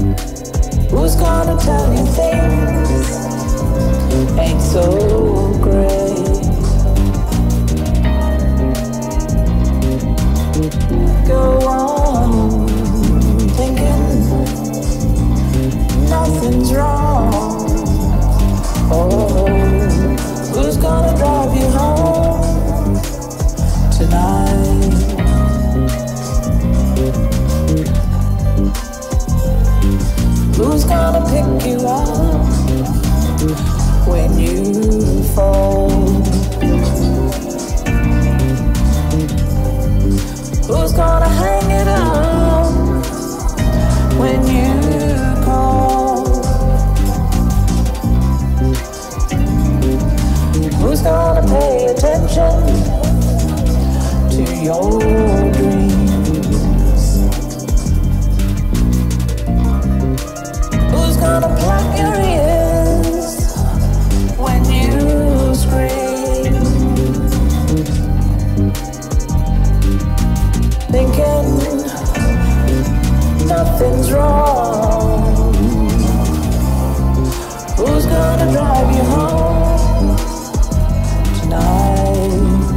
Who's gonna tell you things ain't so great? Go on thinking nothing's wrong. Oh, who's gonna drive you home tonight? Who's gonna pick you up when you fall? Who's gonna hang it up when you call? Who's gonna pay attention to your dreams? Who's gonna plug your ears when you scream? Thinking nothing's wrong. Who's gonna drive you home tonight?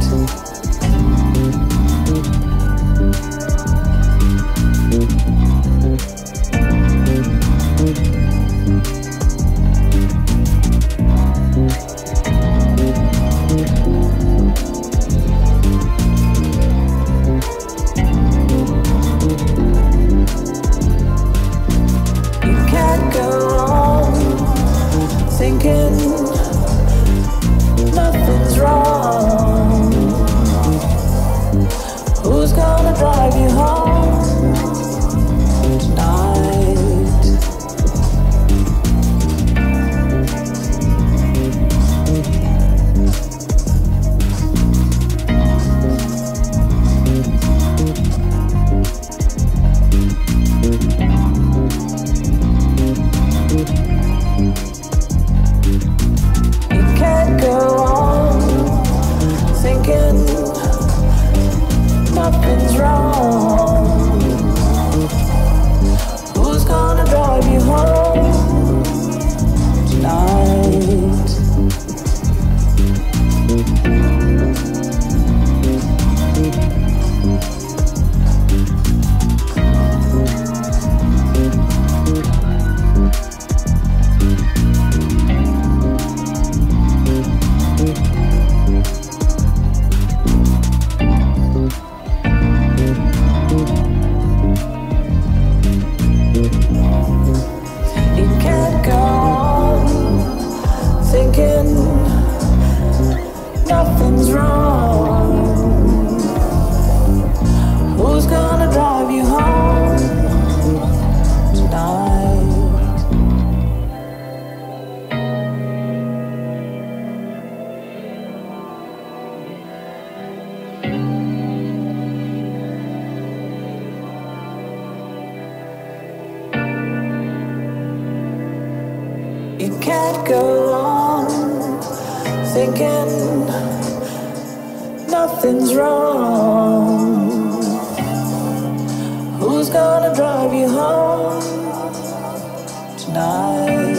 Nothing's wrong. Who's gonna drive you home tonight? You can't go on thinking nothing's wrong. Who's gonna drive you home tonight? You can't go on thinking nothing's wrong. Who's gonna drive you home tonight? You can't go on thinking nothing's wrong. Who's gonna drive you home tonight?